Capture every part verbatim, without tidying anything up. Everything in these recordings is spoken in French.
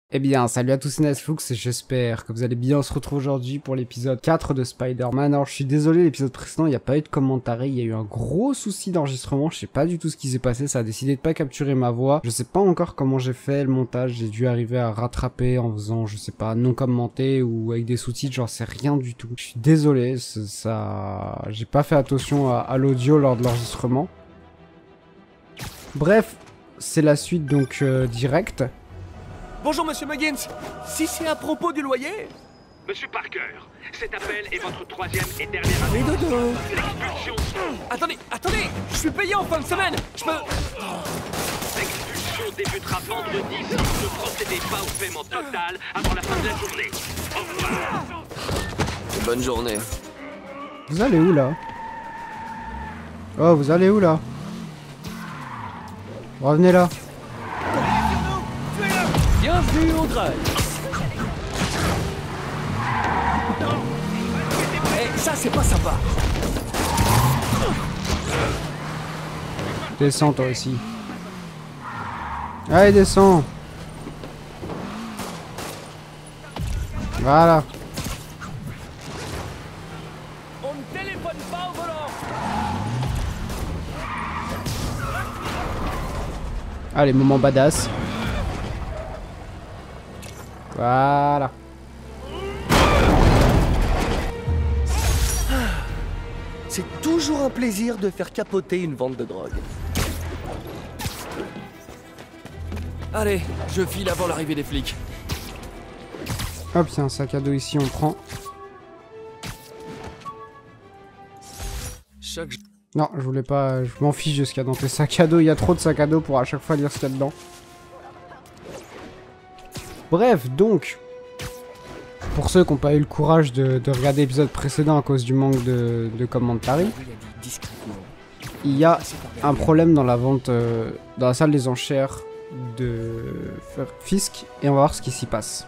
Eh bien, salut à tous, c'est Netflix et j'espère que vous allez bien. On se retrouve aujourd'hui pour l'épisode quatre de Spider-Man. Alors, je suis désolé, l'épisode précédent, il n'y a pas eu de commentaire. Il y a eu un gros souci d'enregistrement. Je sais pas du tout ce qui s'est passé. Ça a décidé de pas capturer ma voix. Je sais pas encore comment j'ai fait le montage. J'ai dû arriver à rattraper en faisant, je sais pas, non commenté ou avec des sous-titres. J'en sais rien du tout. Je suis désolé. Ça, j'ai pas fait attention à, à l'audio lors de l'enregistrement. Bref, c'est la suite donc euh, directe. Bonjour Monsieur Muggins. Si c'est à propos du loyer... Monsieur Parker, cet appel est votre troisième et dernier appel. Mais dodo. L'expulsion. Attendez, attendez. Je suis payé en fin de semaine. Je peux... L'expulsion débutera vendredi si vous ne procédez pas au paiement total avant la fin de la journée. Au revoir. Bonne journée. Vous allez où là? Oh, vous allez où là? Revenez là. Bienvenue au drive. Eh, ça c'est pas sympa. Descends toi aussi. Allez, descends. Voilà. On ne téléphone pas au volant. Allez, moment badass. Voilà. C'est toujours un plaisir de faire capoter une vente de drogue. Allez, je file avant l'arrivée des flics. Hop, il y a un sac à dos ici, on prend. Chaque... Non, je voulais pas... Je m'en fiche de ce qu'il y a dans tes sacs à dos. Il y a trop de sacs à dos pour à chaque fois lire ce qu'il y a dedans. Bref, donc... Pour ceux qui n'ont pas eu le courage de, de regarder l'épisode précédent à cause du manque de, de commentaires, il y a un problème dans la vente... Euh, dans la salle des enchères de Fisk. Et on va voir ce qui s'y passe.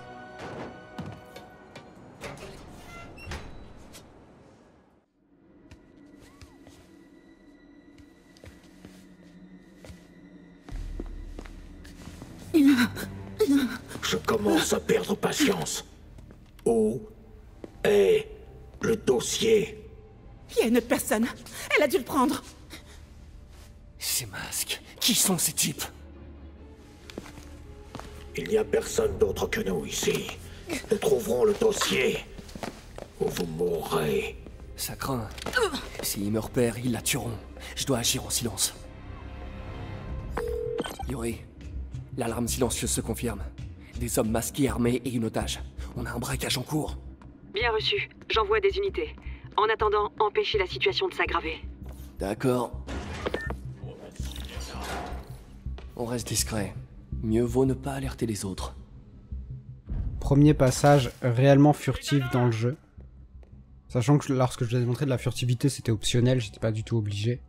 Je commence à perdre patience. Où est le dossier? Il y a une autre personne. Elle a dû le prendre. Ces masques, qui sont ces types? Il n'y a personne d'autre que nous ici. Nous trouverons le dossier. Ou vous mourrez. Ça craint. S'ils me repèrent, ils la tueront. Je dois agir en silence. Yuri, l'alarme silencieuse se confirme. Des hommes masqués, armés et une otage. On a un braquage en cours. Bien reçu. J'envoie des unités. En attendant, empêchez la situation de s'aggraver. D'accord. On reste discret. Mieux vaut ne pas alerter les autres. Premier passage réellement furtif dans le jeu. Sachant que lorsque je vous ai montré de la furtivité, c'était optionnel, j'étais pas du tout obligé.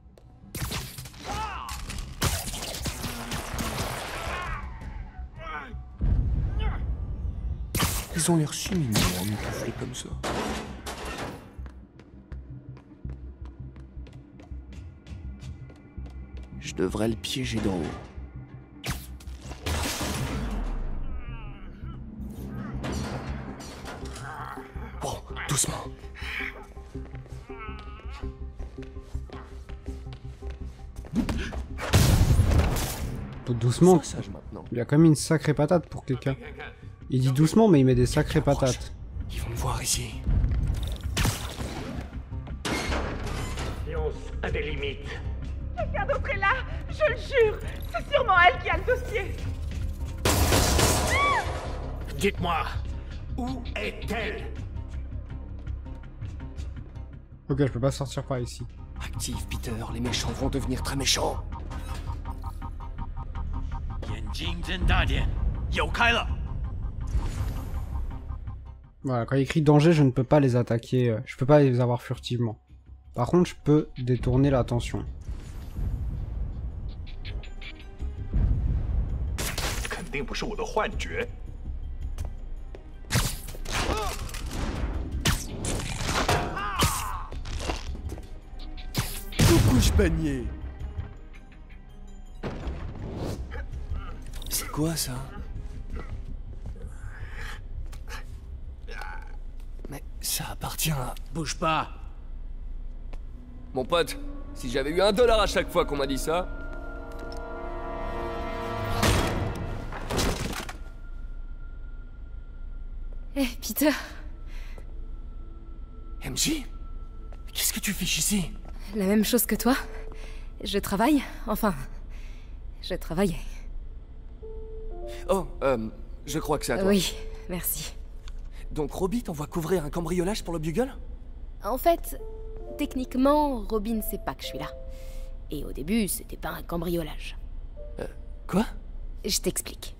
Ils ont l'air si mignons en mitouflés comme ça. Je devrais le piéger d'en haut. Bon, doucement. Doucement. Sois sage maintenant. Il a quand même une sacrée patate pour quelqu'un. Il dit doucement, mais il met des sacrées patates. Ils vont me voir ici. Science a des limites. Quelqu'un d'autre est là. Je le jure. C'est sûrement elle qui a le dossier. Dites-moi, où est-elle? Ok, je peux pas sortir par ici. Active, Peter. Les méchants vont devenir très méchants. Voilà, quand il écrit danger, je ne peux pas les attaquer. Je peux pas les avoir furtivement. Par contre, je peux détourner l'attention. Coucouche panier. C'est quoi ça? Ça appartient à... Bouge pas. Mon pote, si j'avais eu un dollar à chaque fois qu'on m'a dit ça... Eh, Peter. M J? Qu'est-ce que tu fiches ici? La même chose que toi. Je travaille, enfin... Je travaillais. Oh, euh, je crois que c'est à toi. Oui, merci. Donc Robbie t'envoie couvrir un cambriolage pour le Bugle? En fait, techniquement, Robin sait pas que je suis là. Et au début, c'était pas un cambriolage. Euh, quoi? Je t'explique.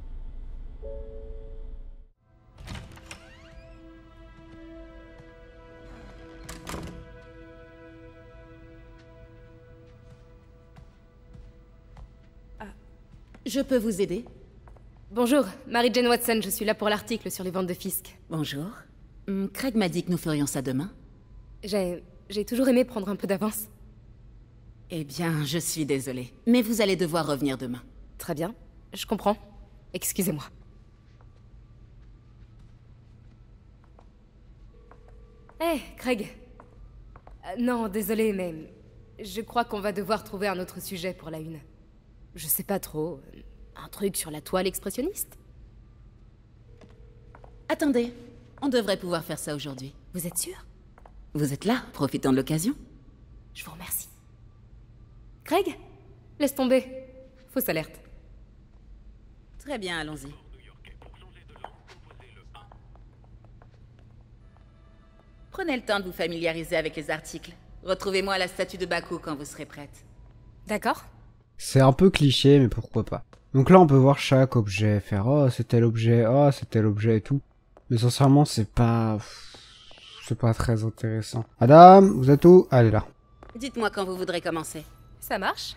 Je peux vous aider? Bonjour, Mary-Jane Watson, je suis là pour l'article sur les ventes de Fisk. Bonjour. Hum, Craig m'a dit que nous ferions ça demain. J'ai... j'ai toujours aimé prendre un peu d'avance. Eh bien, je suis désolée. Mais vous allez devoir revenir demain. Très bien, je comprends. Excusez-moi. Hé, hey, Craig. Euh, non, désolé, mais... Je crois qu'on va devoir trouver un autre sujet pour la une. Je sais pas trop... Un truc sur la toile expressionniste? Attendez, on devrait pouvoir faire ça aujourd'hui. Vous êtes sûr? Vous êtes là, profitant de l'occasion. Je vous remercie. Craig? Laisse tomber. Fausse alerte. Très bien, allons-y. Prenez le temps de vous familiariser avec les articles. Retrouvez-moi à la statue de Baku quand vous serez prête. D'accord. C'est un peu cliché, mais pourquoi pas. Donc là, on peut voir chaque objet, faire « Oh, c'est tel objet, oh, c'est tel objet et tout. » Mais sincèrement, c'est pas... C'est pas très intéressant. Madame, vous êtes où? Allez, là. Dites-moi quand vous voudrez commencer. Ça marche?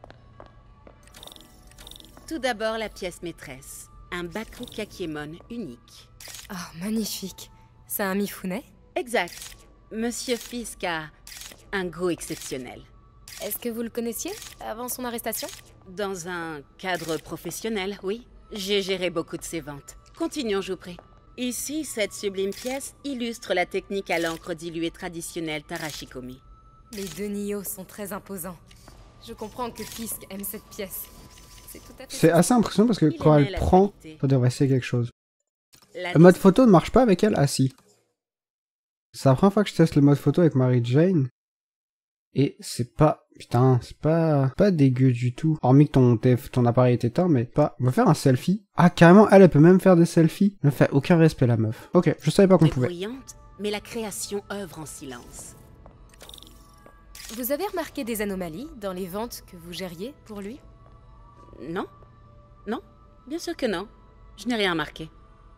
Tout d'abord, la pièce maîtresse. Un Baku Kakiemon unique. Oh, magnifique. C'est un Mifune? Exact. Monsieur Fisk a un goût exceptionnel. Est-ce que vous le connaissiez, avant son arrestation? Dans un cadre professionnel, oui. J'ai géré beaucoup de ses ventes. Continuons, je vous prie. Ici, cette sublime pièce illustre la technique à l'encre diluée traditionnelle Tarashikomi. Les deux Nioh sont très imposants. Je comprends que Fisk aime cette pièce. C'est tout à fait... C'est assez impressionnant parce que Il quand aimait elle la prend, qualité. ça devrait essayer quelque chose. La Le mode photo ne marche pas avec elle? Ah si. C'est la première fois que je teste le mode photo avec Mary-Jane. Et c'est pas... Putain, c'est pas... pas dégueu du tout. Hormis que ton, ton appareil est éteint, mais pas... On va faire un selfie. Ah, carrément, elle, elle peut même faire des selfies. Elle ne fait aucun respect, la meuf. Ok, je savais pas qu'on pouvait. bruyante, mais la création œuvre en silence. Vous avez remarqué des anomalies dans les ventes que vous gériez pour lui? Non? Non? Bien sûr que non. Je n'ai rien remarqué.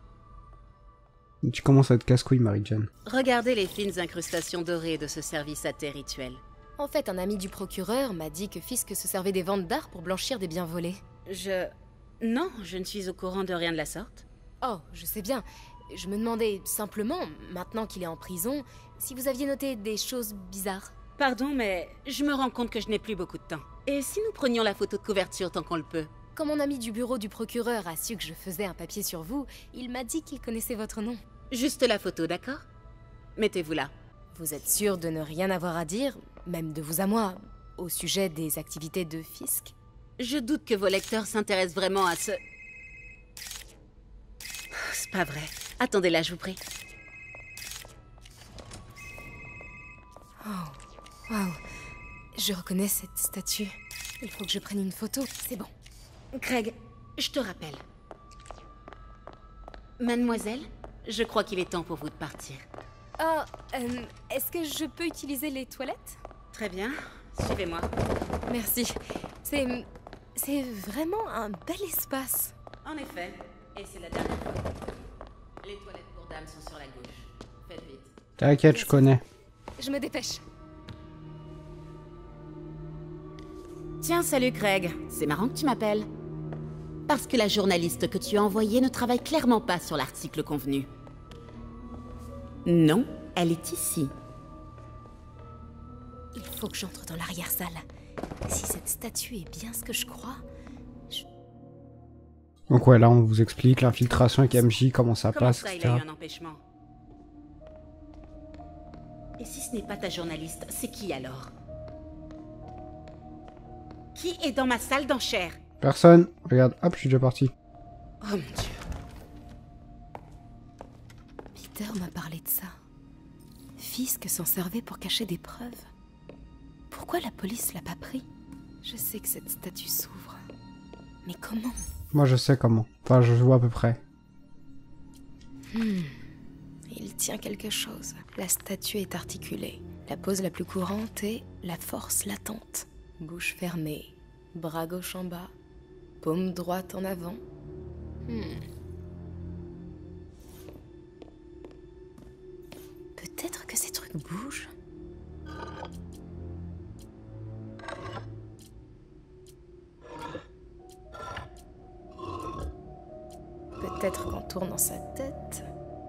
Tu commences à être casse-couille, Mary-Jane. Regardez les fines incrustations dorées de ce service à thé rituel. En fait, un ami du procureur m'a dit que Fisk se servait des ventes d'art pour blanchir des biens volés. Je... Non, je ne suis au courant de rien de la sorte. Oh, je sais bien. Je me demandais simplement, maintenant qu'il est en prison, si vous aviez noté des choses bizarres. Pardon, mais je me rends compte que je n'ai plus beaucoup de temps. Et si nous prenions la photo de couverture tant qu'on le peut? Quand mon ami du bureau du procureur a su que je faisais un papier sur vous, il m'a dit qu'il connaissait votre nom. Juste la photo, d'accord? Mettez-vous là. Vous êtes sûr de ne rien avoir à dire, même de vous à moi, au sujet des activités de Fisk? Je doute que vos lecteurs s'intéressent vraiment à ce... C'est pas vrai. Attendez là, je vous prie. Oh, waouh. Je reconnais cette statue. Il faut que je prenne une photo, c'est bon. Craig, je te rappelle. Mademoiselle, je crois qu'il est temps pour vous de partir. Oh, euh, est-ce que je peux utiliser les toilettes? Très bien, suivez-moi. Merci. C'est... c'est vraiment un bel espace. En effet, et c'est la dernière fois. Les toilettes pour dames sont sur la gauche. Faites vite. T'inquiète, je connais. Je me dépêche. Tiens, salut Craig. C'est marrant que tu m'appelles. Parce que la journaliste que tu as envoyée ne travaille clairement pas sur l'article convenu. Non, elle est ici. Il faut que j'entre dans l'arrière-salle. Si cette statue est bien ce que je crois... Je... Donc ouais, là on vous explique l'infiltration avec M J, comment ça Comment passe, ça, il et cetera. a eu un empêchement? Et si ce n'est pas ta journaliste, c'est qui alors? Qui est dans ma salle d'enchères? Personne. Regarde, hop, je suis déjà parti. Oh mon Dieu. Peter m'a parlé de ça. Fisk s'en servait pour cacher des preuves. Pourquoi la police l'a pas pris? Je sais que cette statue s'ouvre. Mais comment? Moi, je sais comment. Enfin, je vois à peu près. Hmm. Il tient quelque chose. La statue est articulée. La pose la plus courante est la force latente. Bouche fermée, bras gauche en bas, paume droite en avant. Hmm. Peut-être que ces trucs bougent. Peut-être qu'en tournant sa tête...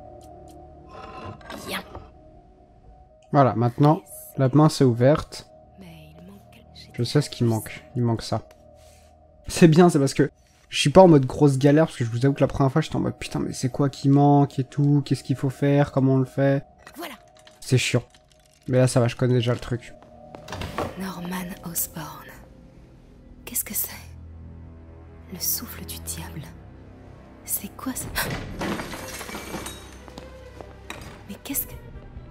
Bien. Voilà, maintenant, la main s'est ouverte. Mais il manque... Je sais ce qui manque. Il manque ça. C'est bien, c'est parce que je suis pas en mode grosse galère, parce que je vous avoue que la première fois, j'étais en mode putain, mais c'est quoi qui manque et tout, qu'est-ce qu'il faut faire, comment on le fait. Voilà. C'est chiant. Mais là, ça va, je connais déjà le truc. Norman Osborn. Qu'est-ce que c'est? Le souffle du diable. C'est quoi ça? Mais qu'est-ce que...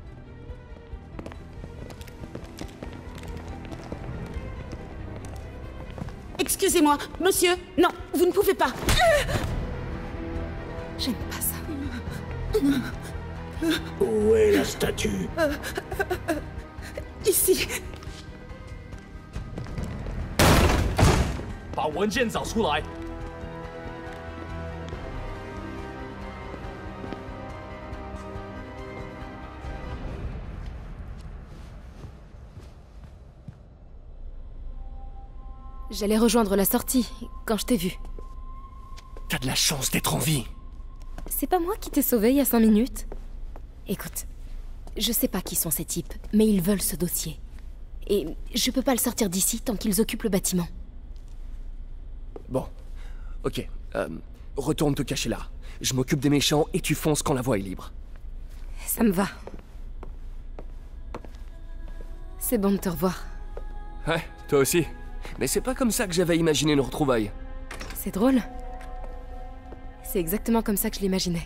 Excusez-moi, monsieur. Non, vous ne pouvez pas. J'aime pas ça. Où est la statue? Ici. 把文件找出来。 J'allais rejoindre la sortie, quand je t'ai vu. T'as de la chance d'être en vie. C'est pas moi qui t'ai sauvé il y a cinq minutes? Écoute, je sais pas qui sont ces types, mais ils veulent ce dossier. Et je peux pas le sortir d'ici tant qu'ils occupent le bâtiment. Bon, ok. Euh, retourne te cacher là. Je m'occupe des méchants et tu fonces quand la voie est libre. Ça me va. C'est bon de te revoir. Ouais, toi aussi. Mais c'est pas comme ça que j'avais imaginé nos retrouvailles. C'est drôle. C'est exactement comme ça que je l'imaginais.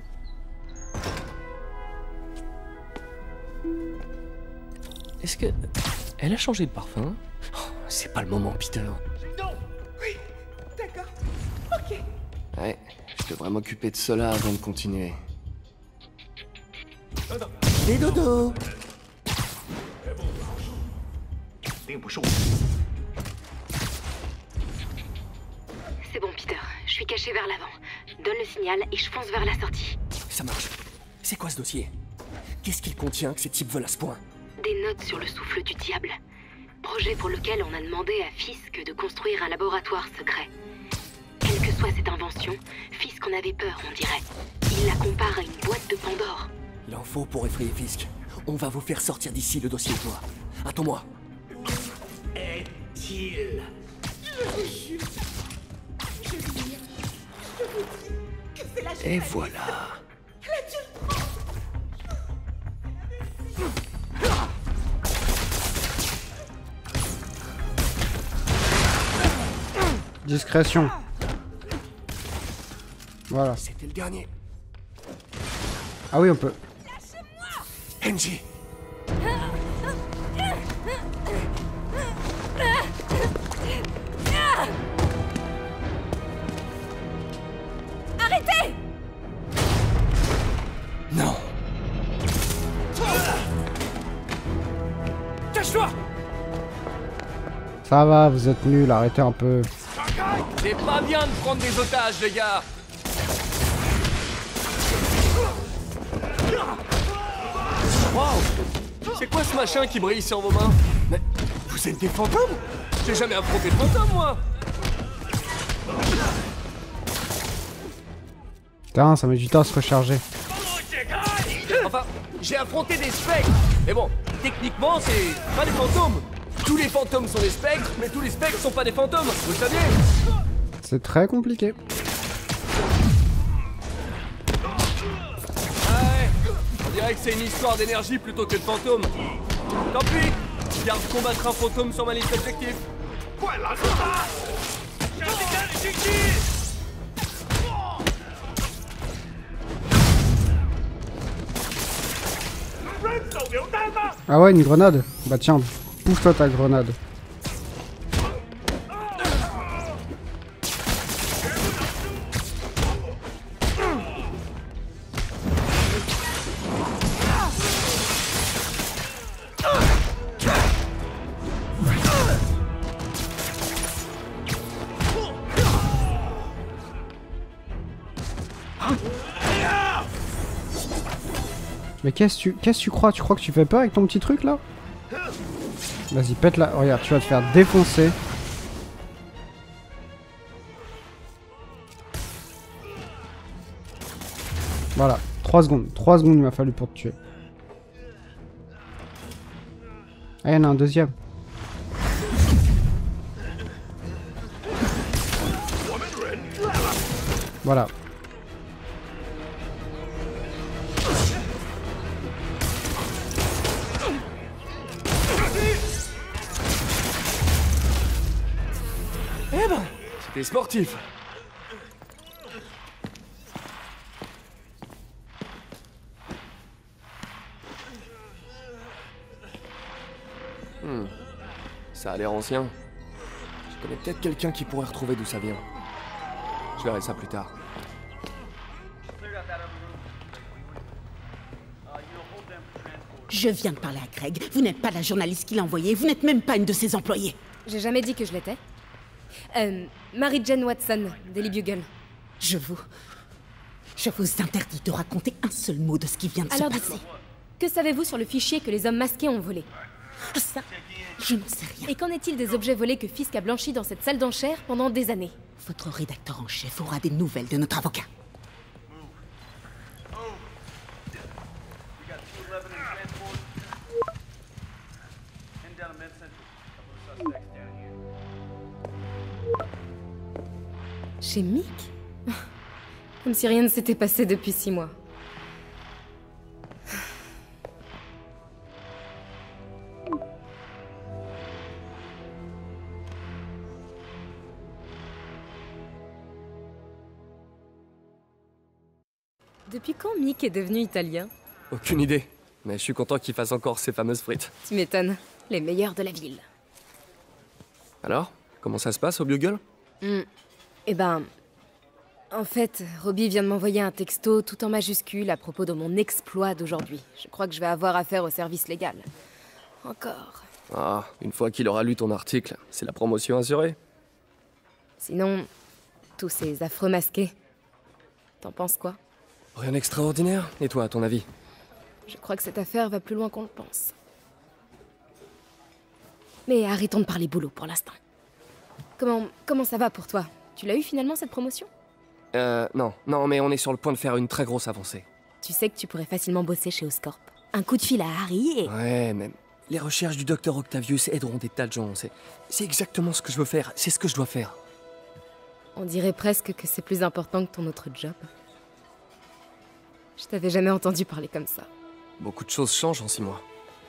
Est-ce que... Elle a changé de parfum? Oh, c'est pas le moment, Peter. Non. Oui. D'accord. Ok. Ouais, je devrais m'occuper de cela avant de continuer. Les dodo. C'est bon, Peter. Je suis caché vers l'avant. Donne le signal et je fonce vers la sortie. Ça marche. C'est quoi ce dossier? Qu'est-ce qu'il contient que ces types veulent à ce point? Des notes sur le souffle du diable. Projet pour lequel on a demandé à Fisk de construire un laboratoire secret. Quelle que soit cette invention, Fisk en avait peur, on dirait. Il la compare à une boîte de Pandore. Il en faut pour effrayer Fisk. On va vous faire sortir d'ici le dossier, toi. Attends-moi. Est-il? Et voilà. Discrétion. Voilà. C'était le dernier. Ah oui, on peut. Angie. Arrêtez! Non. Cache-toi! Ça va, vous êtes nuls, arrêtez un peu. C'est pas bien de prendre des otages, les gars. Wow! C'est quoi ce machin qui brille sur vos mains? Mais vous êtes des fantômes? J'ai jamais affronté de fantômes, moi. Putain, ça met du temps à se recharger. Enfin, j'ai affronté des spectres. Mais bon, techniquement, c'est pas des fantômes. Tous les fantômes sont des spectres, mais tous les spectres sont pas des fantômes. Vous le saviez? C'est très compliqué. Ah ouais, on dirait dirais que c'est une histoire d'énergie plutôt que de fantômes. Tant pis, garde combattre un fantôme sur ma liste d'objectifs. Ah ouais, une grenade. Bah tiens, pousse-toi ta grenade. Mais qu'est-ce que tu, qu'est-ce que tu crois? Tu crois que tu fais peur avec ton petit truc là? Vas-y, pète la... Regarde, tu vas te faire défoncer. Voilà, trois secondes. trois secondes il m'a fallu pour te tuer. Ah, il y en a un deuxième. Voilà. Eh ben, c'était sportif. Hmm. Ça a l'air ancien. Je connais peut-être quelqu'un qui pourrait retrouver d'où ça vient. Je verrai ça plus tard. Je viens de parler à Craig. Vous n'êtes pas la journaliste qui l'a envoyé. Vous n'êtes même pas une de ses employées. J'ai jamais dit que je l'étais. Euh, Mary-Jane Watson, Daily Bugle. Je vous... Je vous interdis de raconter un seul mot de ce qui vient de Alors se passer. dites-moi, que savez-vous sur le fichier que les hommes masqués ont volé? Ça, je ne sais rien. Et qu'en est-il des objets volés que Fisk a blanchis dans cette salle d'enchères pendant des années? Votre rédacteur en chef aura des nouvelles de notre avocat. Chez Mick? Comme si rien ne s'était passé depuis six mois. Depuis quand Mick est devenu italien? Aucune idée, mais je suis content qu'il fasse encore ses fameuses frites. Tu m'étonnes, les meilleurs de la ville. Alors, comment ça se passe au Bugle? Hmm. Eh ben... En fait, Robbie vient de m'envoyer un texto tout en majuscule à propos de mon exploit d'aujourd'hui. Je crois que je vais avoir affaire au service légal. Encore. Ah, une fois qu'il aura lu ton article, c'est la promotion assurée. Sinon, tous ces affreux masqués. T'en penses quoi? Rien d'extraordinaire. Et toi, à ton avis? Je crois que cette affaire va plus loin qu'on le pense. Mais arrêtons de parler boulot pour l'instant. Comment, comment ça va pour toi? Tu l'as eu finalement cette promotion? Euh, non, non, mais on est sur le point de faire une très grosse avancée. Tu sais que tu pourrais facilement bosser chez Oscorp. Un coup de fil à Harry et... Ouais, mais les recherches du docteur Octavius aideront des tas de gens. C'est, c'est exactement ce que je veux faire. C'est ce que je dois faire. On dirait presque que c'est plus important que ton autre job. Je t'avais jamais entendu parler comme ça. Beaucoup de choses changent en six mois.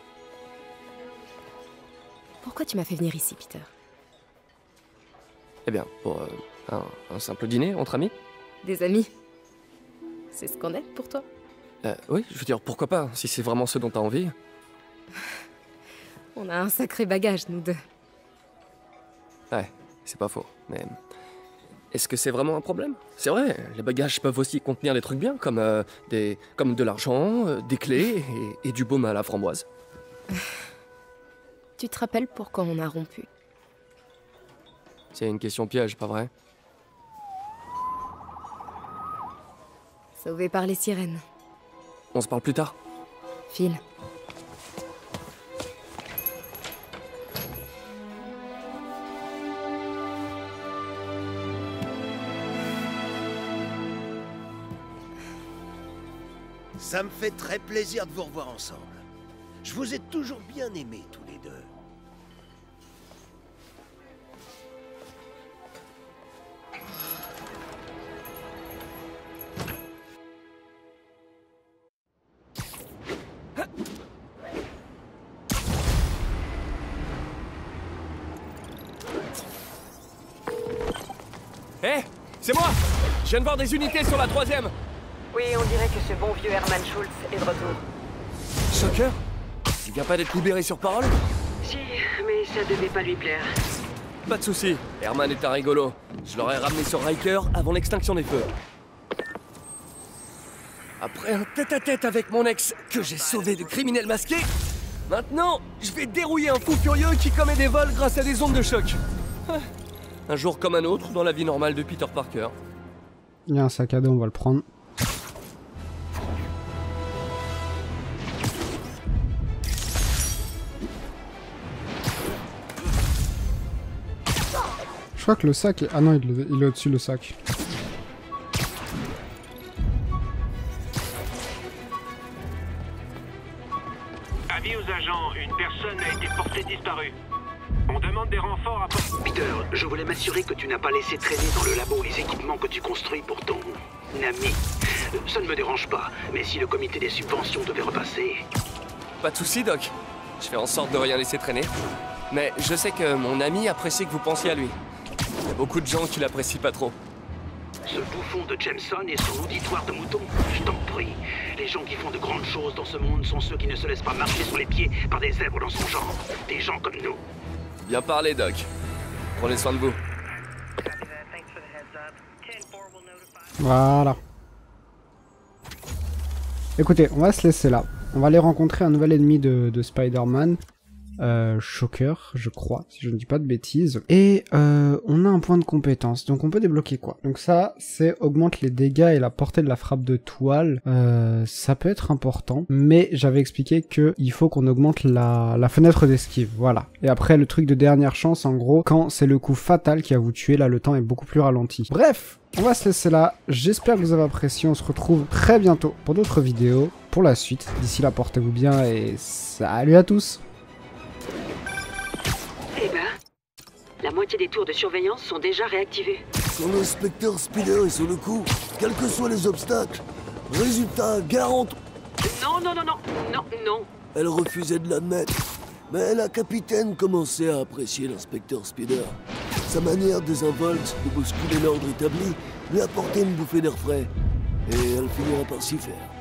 Pourquoi tu m'as fait venir ici, Peter? Eh bien, pour euh, un, un simple dîner entre amis. Des amis? C'est ce qu'on est pour toi? Euh, oui, je veux dire, pourquoi pas, si c'est vraiment ce dont t'as envie. On a un sacré bagage, nous deux. Ouais, c'est pas faux, mais... Est-ce que c'est vraiment un problème? C'est vrai, les bagages peuvent aussi contenir des trucs bien, comme, euh, des, comme de l'argent, euh, des clés et, et du baume à la framboise. Tu te rappelles pourquoi on a rompu? C'est une question piège, pas vrai? Sauvé par les sirènes. On se parle plus tard? Phil. Ça me fait très plaisir de vous revoir ensemble. Je vous ai toujours bien aimés tous les deux. C'est moi! Je viens de voir des unités sur la troisième! Oui, on dirait que ce bon vieux Herman Schultz est de retour. Shocker? Il vient pas d'être libéré sur parole? Si, mais ça devait pas lui plaire. Pas de soucis, Herman est un rigolo. Je l'aurais ramené sur Riker avant l'extinction des feux. Après un tête-à-tête avec mon ex, que j'ai sauvé de criminels masqués, maintenant, je vais dérouiller un fou furieux qui commet des vols grâce à des ondes de choc. Un jour comme un autre dans la vie normale de Peter Parker. Il y a un sac à dos, on va le prendre. Je crois que le sac est... Ah non, il est, il est au-dessus le sac. Avis aux agents, une personne a été portée disparue. On demande des renforts à... Peter, je voulais m'assurer que tu n'as pas laissé traîner dans le labo les équipements que tu construis pour ton ami. Ça ne me dérange pas, mais si le comité des subventions devait repasser... Pas de soucis, Doc. Je fais en sorte de rien laisser traîner. Mais je sais que mon ami apprécie que vous pensiez à lui. Il y a beaucoup de gens qui l'apprécient pas trop. Ce bouffon de Jameson et son auditoire de moutons, je t'en prie. Les gens qui font de grandes choses dans ce monde sont ceux qui ne se laissent pas marcher sur les pieds par des zèbres dans son genre. Des gens comme nous. Bien parlé, Doc. Prenez soin de vous. Voilà. Écoutez, on va se laisser là. On va aller rencontrer un nouvel ennemi de, de Spider-Man. Euh, Shocker, je crois, si je ne dis pas de bêtises. Et euh, on a un point de compétence, donc on peut débloquer quoi? Donc ça, c'est augmente les dégâts et la portée de la frappe de toile. Euh, ça peut être important, mais j'avais expliqué que il faut qu'on augmente la, la fenêtre d'esquive, voilà. Et après, le truc de dernière chance, en gros, quand c'est le coup fatal qui va vous tuer, là, le temps est beaucoup plus ralenti. Bref, on va se laisser là. J'espère que vous avez apprécié. On se retrouve très bientôt pour d'autres vidéos, pour la suite. D'ici là, portez-vous bien et salut à tous! Eh ben, la moitié des tours de surveillance sont déjà réactivées. Son inspecteur Spider est sur le coup, quels que soient les obstacles. Résultat garanti. Non, non, non, non, non, non. Elle refusait de l'admettre. Mais la capitaine commençait à apprécier l'inspecteur Spider. Sa manière désinvolte de bousculer l'ordre établi lui apportait une bouffée d'air frais. Et elle finira par s'y faire.